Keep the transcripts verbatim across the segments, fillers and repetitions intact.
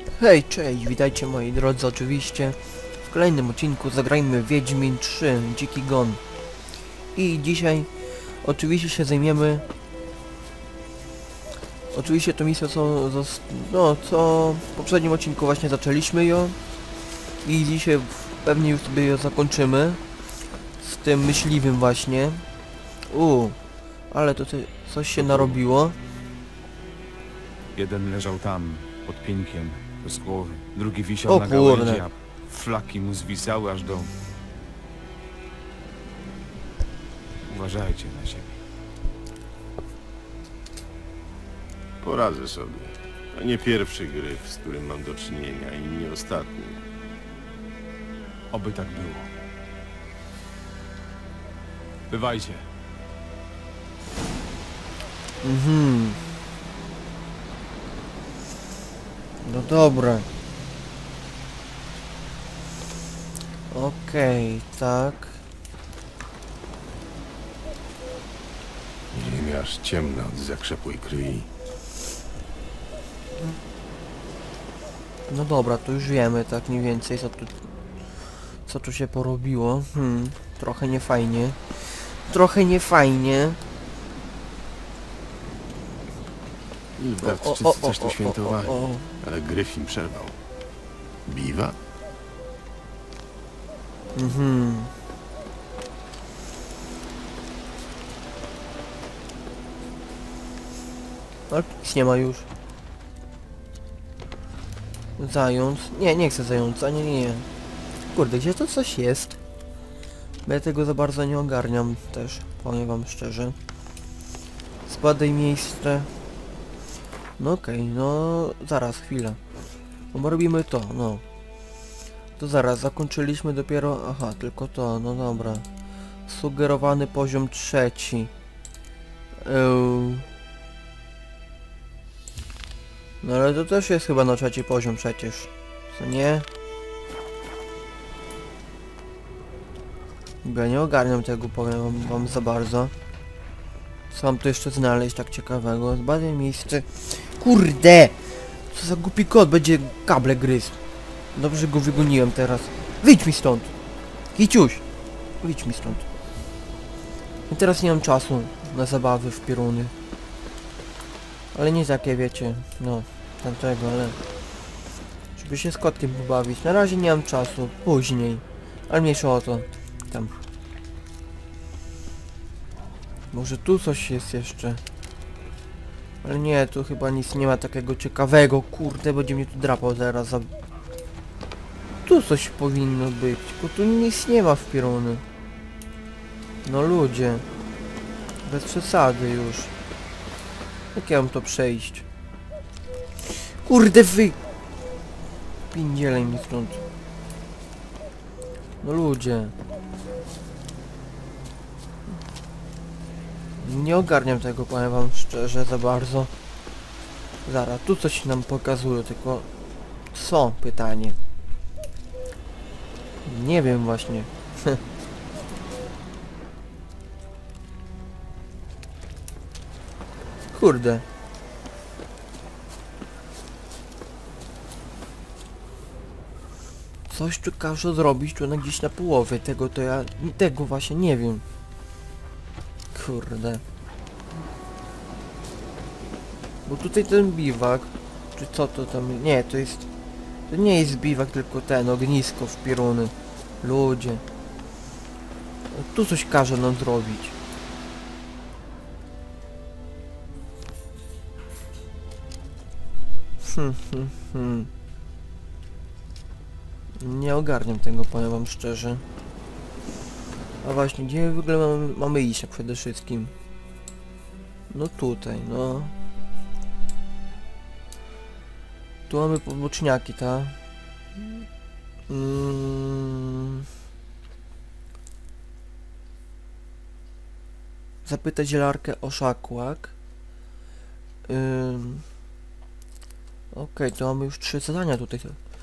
Hej, cześć, witajcie moi drodzy, oczywiście w kolejnym odcinku zagrajmy Wiedźmin trzy, Dziki Gon. I dzisiaj oczywiście się zajmiemy... Oczywiście to misja co... Zos... No, co... W poprzednim odcinku właśnie zaczęliśmy ją. I dzisiaj pewnie już sobie ją zakończymy. Z tym myśliwym właśnie. Uuu, ale to coś się narobiło. Jeden leżał tam, pod pieńkiem, bez głowy. Drugi wisiał O na kurde. gałęzi, a flaki mu zwisały aż do... Uważajcie na siebie. Poradzę sobie. To nie pierwszy gryf, z którym mam do czynienia i nie ostatni. Oby tak było. Bywajcie. Mhm. No dobra. Okej, tak. Ziemia aż ciemna od zakrzepłej kryi. No dobra, to już wiemy tak mniej więcej co tu... Co tu się porobiło. Hmm, trochę niefajnie. Trochę niefajnie. Dawczycy coś tu świętowali, ale gryf im przerwał. Biwa? Mhm. Ale nic nie ma już. Zając. Nie, nie chcę zająca, nie, nie, nie. Kurde, gdzie to coś jest? Bo ja tego za bardzo nie ogarniam też, powiem wam szczerze. Spadaj miejsce. No okej, okay, no zaraz, chwilę. No bo robimy to, no. To zaraz, zakończyliśmy dopiero... Aha, tylko to, no dobra. Sugerowany poziom trzeci. Eee... No ale to też jest chyba na trzeci poziom przecież. Co nie? Ja nie ogarniam tego, powiem wam, wam za bardzo. Co mam tu jeszcze znaleźć tak ciekawego? Zbadaj miejsce. Kurde! Co za głupi kot będzie kable gryzł. Dobrze go wygoniłem teraz. Wyjdź mi stąd! Kiciuś! Wyjdź mi stąd. I teraz nie mam czasu na zabawy w pioruny. Ale nie takie, wiecie, no, tamtego, ale... Żeby się z kotkiem pobawić. Na razie nie mam czasu, później. Ale mniejsza o to. Tam. Może tu coś jest jeszcze. Ale nie, tu chyba nic nie ma takiego ciekawego. Kurde, będzie mnie tu drapał zaraz za... Tu coś powinno być, bo tu nic nie ma w pioruny. No ludzie. Bez przesady już. Jak ja mam to przejść? Kurde wy... Pindzielej mi stąd. No ludzie. Nie ogarniam tego, powiem wam szczerze, za bardzo. Zaraz, tu coś nam pokazuje, tylko... Co? Pytanie. Nie wiem właśnie. Kurde. Coś tu każe zrobić, tu na gdzieś na połowie tego, to ja... Tego właśnie nie wiem. Kurde. Bo tutaj ten biwak... Czy co to tam... Nie, to jest... To nie jest biwak, tylko ten, ognisko w pioruny. Ludzie. Tu coś każe nam zrobić. Hmm, hmm, hmm. Nie ogarniam tego, powiem wam szczerze. A właśnie, gdzie w ogóle mamy, mamy iść tak przede wszystkim? No tutaj, no. Tu mamy poboczniaki, tak? Mm. Zapytać zielarkę o szakłak. Ym. Okej, okay, to mamy już trzy zadania tutaj.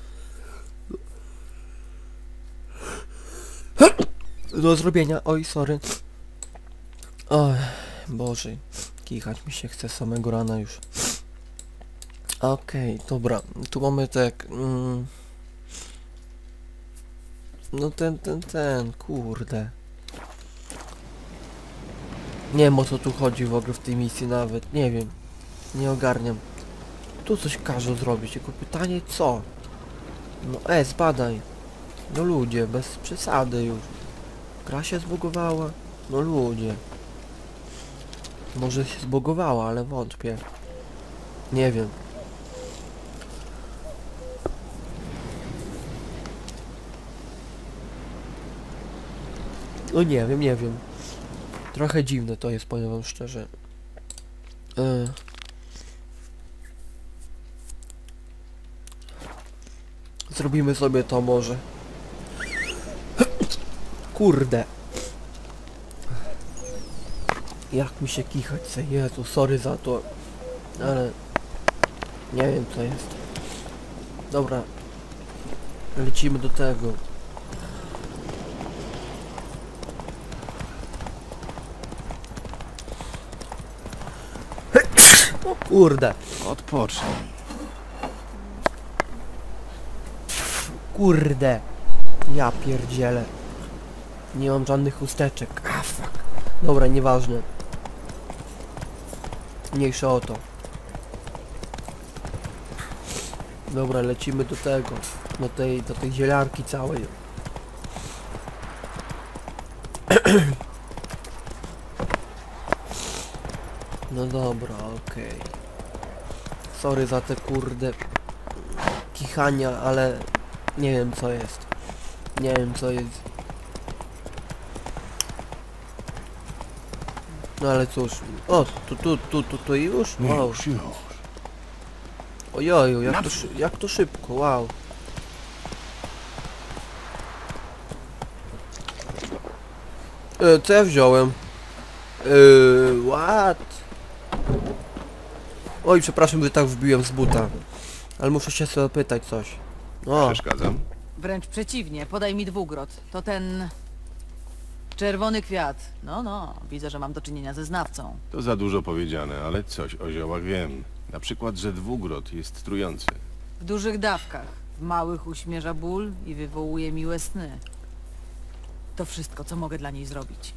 Do zrobienia, oj, sorry. Oj, Boże, kichać mi się chce z samego rana już. Okej, dobra. Tu mamy tak... Mm, no ten, ten, ten, kurde. Nie wiem o co tu chodzi w ogóle w tej misji nawet, nie wiem. Nie ogarniam. Tu coś każą zrobić, tylko pytanie co? No e, zbadaj. No ludzie, bez przesady już. Gra się zbugowała? No ludzie. Może się zbugowała, ale wątpię. Nie wiem. No nie wiem, nie wiem. Trochę dziwne to jest, powiem wam szczerze. Yy. Zrobimy sobie to może. Kurde. Jak mi się kichać chce, Jezu, sorry za to. Ale... Nie wiem co jest. Dobra. Lecimy do tego. O kurde. Odpocznij. Kurde. Ja pierdzielę. Nie mam żadnych chusteczek. Ah, fuck. Dobra, nieważne. Mniejsza o to. Dobra, lecimy do tego. Do tej, do tej zielarki całej. No dobra, okej. Okay. Sorry za te kurde kichania, ale nie wiem co jest. Nie wiem co jest. No ale cóż. O, tu, tu, tu, tu, tu już? Wow. Już, już. Ojoju, jak to, szy- jak to szybko, wow. E, co ja wziąłem? Eee, what? Oj, przepraszam, że tak wbiłem z buta. Ale muszę się sobie pytać coś. O, Przeszkadzam? Wręcz przeciwnie, podaj mi dwugrot. To ten... czerwony kwiat. No, no, widzę, że mam do czynienia ze znawcą. To za dużo powiedziane, ale coś o ziołach wiem. Na przykład, że dwugrot jest trujący. W dużych dawkach. W małych uśmierza ból i wywołuje miłe sny. To wszystko, co mogę dla niej zrobić.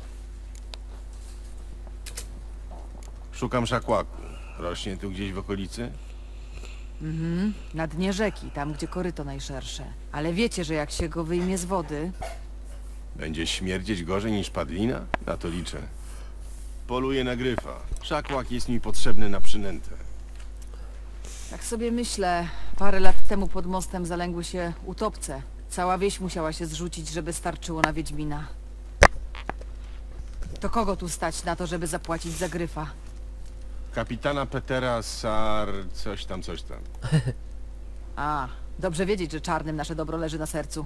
Szukam szakłaku. Rośnie tu gdzieś w okolicy? Mhm, na dnie rzeki, tam gdzie koryto najszersze. Ale wiecie, że jak się go wyjmie z wody... Będzie śmierdzieć gorzej niż padlina? Na to liczę. Poluję na gryfa. Szakłak jest mi potrzebny na przynętę. Tak sobie myślę, parę lat temu pod mostem zalęgły się utopce. Cała wieś musiała się zrzucić, żeby starczyło na Wiedźmina. To kogo tu stać na to, żeby zapłacić za gryfa? Kapitana Petera Sar... coś tam, coś tam. A, dobrze wiedzieć, że czarnym nasze dobro leży na sercu.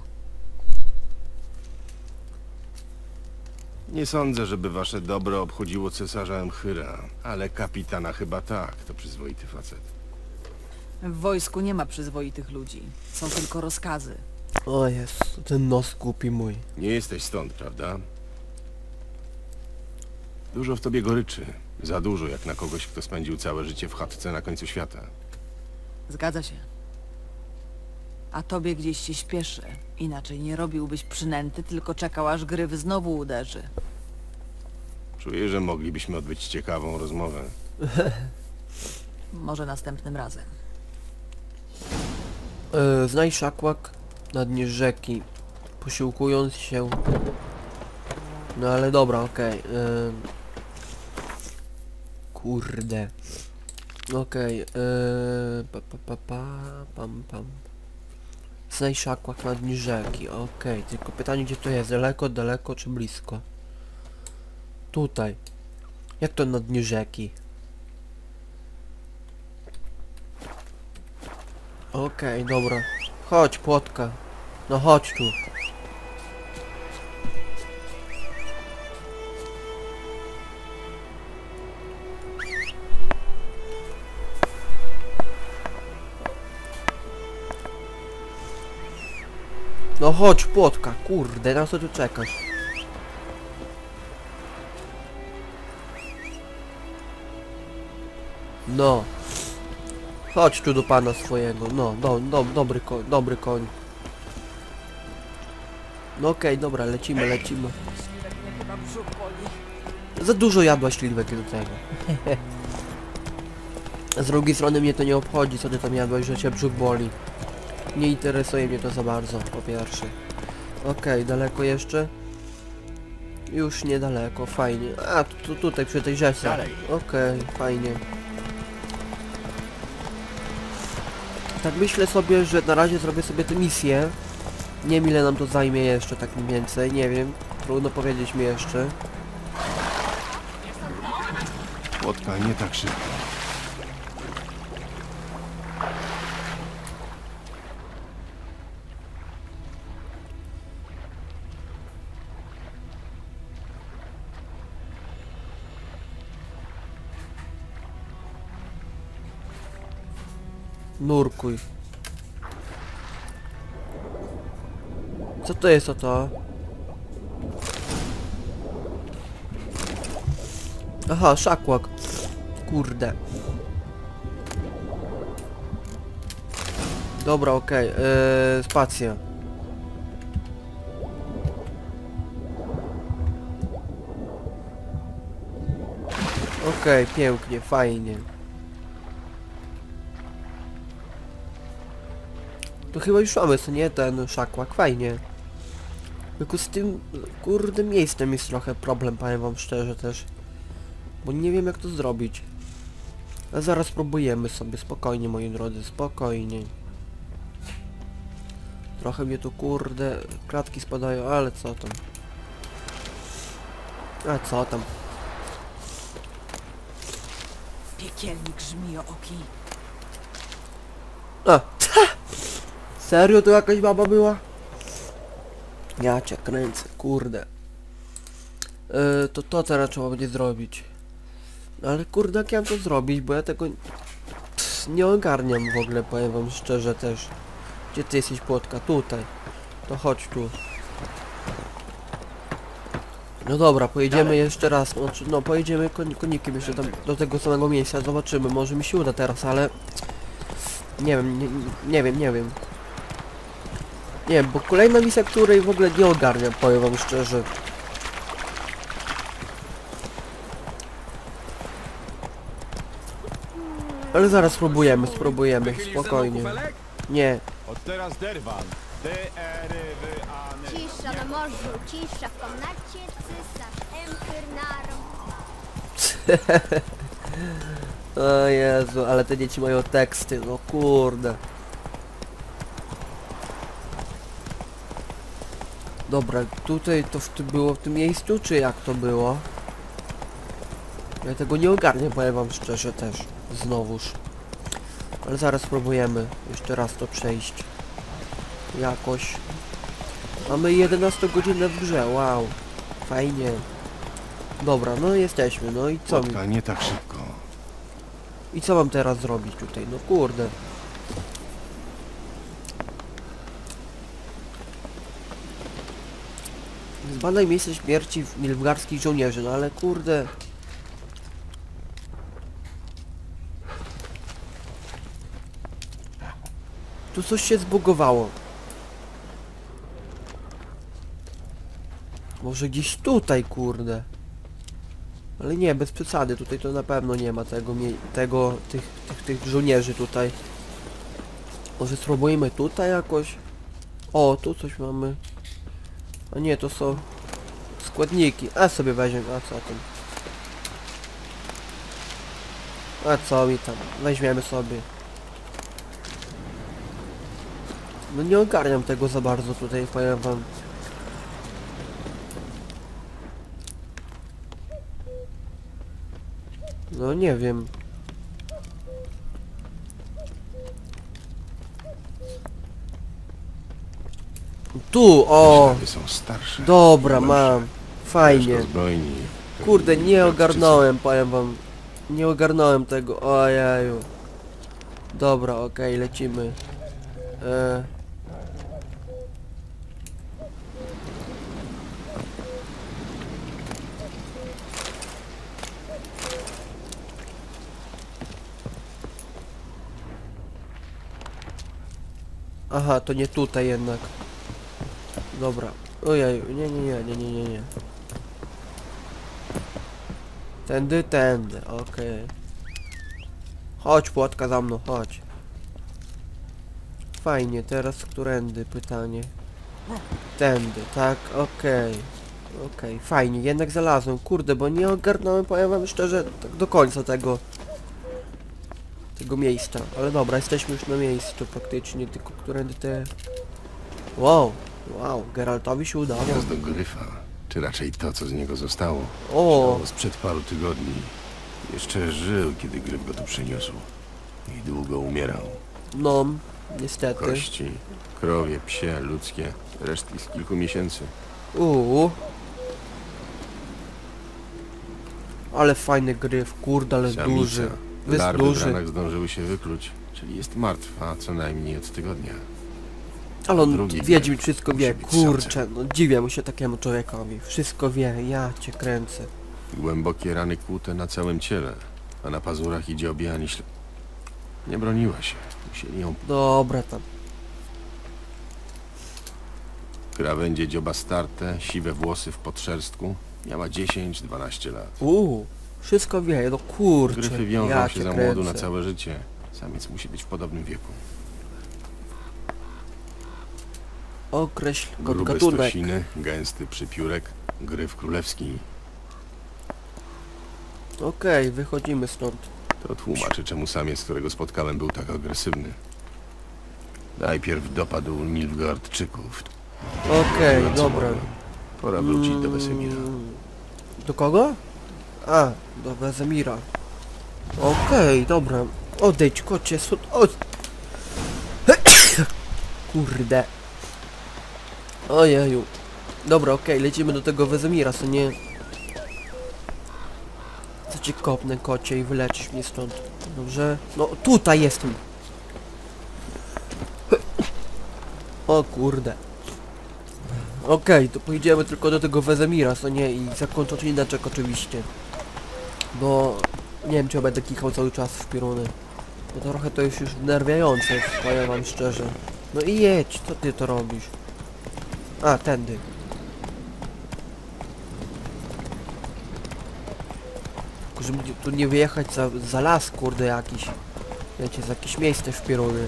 Nie sądzę, żeby wasze dobro obchodziło cesarza Emchyra, ale kapitana chyba tak, to przyzwoity facet. W wojsku nie ma przyzwoitych ludzi. Są tylko rozkazy. o jest, ten nos głupi mój. Nie jesteś stąd, prawda? Dużo w tobie goryczy. Za dużo jak na kogoś, kto spędził całe życie w chatce na końcu świata. Zgadza się. A tobie gdzieś się śpieszy. Inaczej nie robiłbyś przynęty, tylko czekał, aż gryf znowu uderzy. Czuję, że moglibyśmy odbyć ciekawą rozmowę. Może następnym razem. E, znajdź szakłak na dnie rzeki, posiłkując się... No ale dobra, okej. Okay. Kurde. Okej. Okay. Pa, pa, pa, pa, pam, pam. Znajdź szakłak na dnie rzeki, okej. Okay. Tylko pytanie, gdzie to jest? Daleko, daleko czy blisko? Tutaj. Jak to na dnie rzeki? Okej, okay, dobra. Chodź, płotka. No chodź tu. No chodź, płotka, kurde, na co tu czekasz? No. Chodź tu do pana swojego. No, do, do, dobry koń, dobry koń. No okej, dobra, lecimy, lecimy. Śliwek mnie chyba brzuch boli. Za dużo jadła śliwek do tego. Z drugiej strony mnie to nie obchodzi, co ty tam jadłeś, że cię brzuch boli. Nie interesuje mnie to za bardzo, po pierwsze. Okej, daleko jeszcze? Już niedaleko, fajnie. A, tu, tutaj przy tej rzece. Dalej. Okej, fajnie. Tak myślę sobie, że na razie zrobię sobie tę misję. Nie wiem ile nam to zajmie jeszcze, tak mniej więcej, nie wiem. Trudno powiedzieć mi jeszcze. Łotka, nie tak szybko. Nurkuj. Co to jest o to? Aha, szakłak. Kurde. Dobra, okej. Okay. Yy, spacja. Okej, okay, pięknie, fajnie. To chyba już mamy, co nie? Ten szakłak, fajnie. Tylko z tym, kurde, miejscem jest trochę problem, powiem wam szczerze też. Bo nie wiem jak to zrobić. A zaraz spróbujemy sobie, spokojnie moi drodzy, spokojnie. Trochę mnie tu, kurde, klatki spadają, ale co tam. A co tam. Piekielnik żmijooki. A, ta! Serio to jakaś baba była? Ja cię kręcę, kurde. Yy, to to teraz trzeba będzie zrobić. Ale kurde, jak ja mam to zrobić, bo ja tego pff, nie ogarniam w ogóle, powiem wam szczerze też. Gdzie ty jesteś, płotka? Tutaj. To chodź tu. No dobra, pojedziemy jeszcze raz. Znaczy, no pojedziemy kon konikiem jeszcze tam do tego samego miejsca, zobaczymy, może mi się uda teraz, ale... Nie wiem, nie, nie wiem, nie wiem. Nie wiem, bo kolejna misja, której w ogóle nie ogarniam, powiem wam szczerze. Ale zaraz spróbujemy, spróbujemy, spokojnie. Nie. Od teraz Derwan. D R W A N. Cisza na morzu, cisza w komnacie, cysarz Emkyrnarum. O Jezu, ale te dzieci mają teksty, no kurde. Dobra, tutaj to w tym było w tym miejscu, czy jak to było? Ja tego nie ogarnię, powiem wam szczerze też. Znowuż. Ale zaraz spróbujemy jeszcze raz to przejść. Jakoś. Mamy jedenaście godzinę w grze, wow. Fajnie. Dobra, no jesteśmy, no i co mi? Łotka, nie tak szybko. I co mam teraz zrobić tutaj? No kurde. Zbadaj miejsce śmierci w nilfgaardzkich żołnierzy, no ale kurde. Tu coś się zbugowało. Może gdzieś tutaj, kurde. Ale nie, bez przesady, tutaj to na pewno nie ma tego, mie tego, tych, tych, tych żołnierzy tutaj. Może spróbujemy tutaj jakoś? O, tu coś mamy. A nie, to są składniki. A sobie weźmiemy, a co tam? A co mi tam? Weźmiemy sobie. No nie ogarniam tego za bardzo tutaj, powiem wam. No nie wiem. Tu, o! Ślady są starsze. Dobra, Głębsze. mam. Fajnie. Ciężko zbrojni. Kurde, nie Tak, ogarnąłem, powiem wam. Nie ogarnąłem tego, ojeju. Dobra, okej, lecimy. E... Aha, to nie tutaj jednak. Dobra. Ojej, nie, nie, nie, nie, nie, nie, nie. Tędy, tędy, okej. Chodź, płotka za mną, chodź. Fajnie, teraz którędy pytanie. Tędy, tak, okej. Okej, fajnie, jednak znalazłem, kurde, bo nie ogarnąłem, powiem wam szczerze, tak do końca tego tego miejsca, ale dobra, jesteśmy już na miejscu praktycznie, tylko którędy te... Wow, wow, Geraltowi się udało. Gniazdo Gryfa, czy raczej to, co z niego zostało. O, Ciało sprzed paru tygodni. Jeszcze żył, kiedy Gryf go tu przyniósł. I długo umierał. no, niestety. Kości, krowie, psie, ludzkie, resztki z kilku miesięcy. Uuu. Ale fajny gryf, kurde, ale Samica. duży. Jest Larwy w duży. ranach zdążyły się wykluć, czyli jest martwa co najmniej od tygodnia. Ale on drugi Wiedźmin gryf wszystko musi wie, być kurczę, no dziwię mu się takiemu człowiekowi. Wszystko wie, ja cię kręcę. Głębokie rany kłute na całym ciele, a na pazurach idzie objechanie ślad. Nie broniła się. Musieli ją... Dobra tam. Krawędzie dzioba starte, siwe włosy w podszerstku. Miała dziesięć dwanaście lat. Uuu, wszystko wie, no kurczę, Gryfy wiążą ja się cię za kręcę. młodu na całe życie. Samiec musi być w podobnym wieku. Określ go Grube gatunek. stosiny, gęsty przypiórek, gryf królewski. Okej, wychodzimy stąd. To tłumaczy, czemu samiec, którego spotkałem, był tak agresywny. Najpierw dopadł Nilfgaardczyków. Okej, Mówiąc dobra. słowem, Pora wrócić do Wesemira. Mm, Do kogo? A, do Wesemira. Okej, dobra. Odejdź, kocie, stąd. O... Kurde. Ojeju. Dobra, okej, lecimy do tego Wesemira, co nie... Co cię kopnę, kocie, i wylecisz mnie stąd. Dobrze? No, tutaj jestem. O kurde. Okej, to pojedziemy tylko do tego Wesemira, co nie? I zakończę odcinek oczywiście. Bo... Nie wiem, czy ja będę klikał cały czas w pioruny. Bo to trochę to jest już wnerwiające, powiem wam szczerze. No i jedź, co ty to robisz? A, tędy. Tylko żeby tu nie wyjechać za, za las, kurde, jakiś. Wiecie, za jakieś miejsce w pioruny.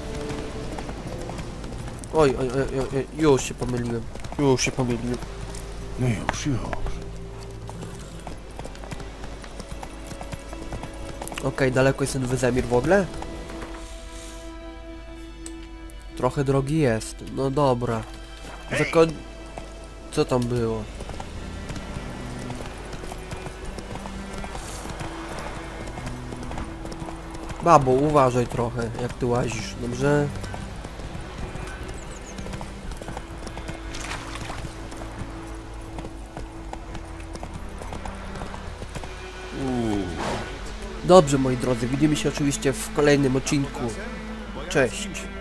Oj, oj, oj, oj, oj, już się pomyliłem. Już się pomyliłem. No już, już. Okej, daleko jest ten Wesemir w ogóle? Trochę drogi jest. No dobra. Zakon... Co tam było? Babo, uważaj trochę, jak ty łazisz, dobrze? Dobrze, moi drodzy, widzimy się oczywiście w kolejnym odcinku. Cześć.